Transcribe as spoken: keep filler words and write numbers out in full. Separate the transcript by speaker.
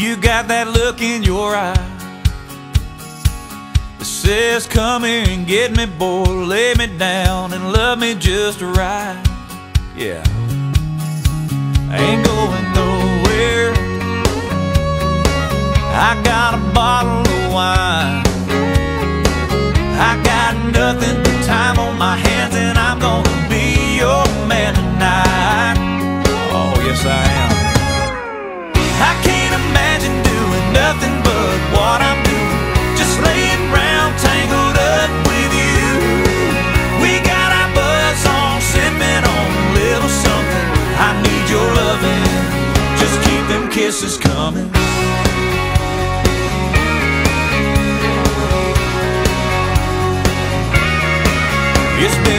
Speaker 1: You got that look in your eye that says, come here and get me, boy, lay me down and love me just right. Yeah, I ain't going nowhere. I got a bottle of wine. I got nothing but time on my hands, and I'm gonna be your man tonight. Oh, yes I am. I can't imagine doing nothing but what I'm doing, just laying around tangled up with you. We got our buzz on, sipping on a little something. I need your loving, just keep them kisses coming. It's been